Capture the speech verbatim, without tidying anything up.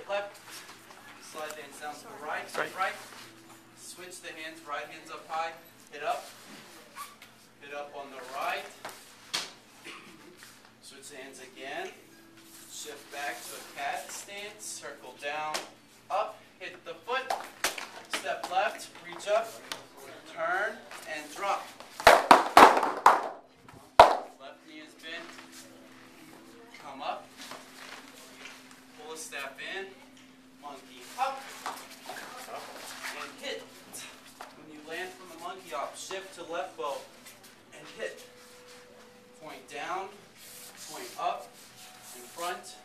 left, slide the hands down to the right, Right. right. Switch the hands, right hand's up high, hit up, hit up on the right. Switch the hands again, shift back to a cat stance, circle down, up, hit the foot, step left, reach up, turn, and drop. Left knee is bent, come up, pull a step in, monkey up, and hit. When you land from the monkey up, shift to left bow and hit. Point down, point up, in front,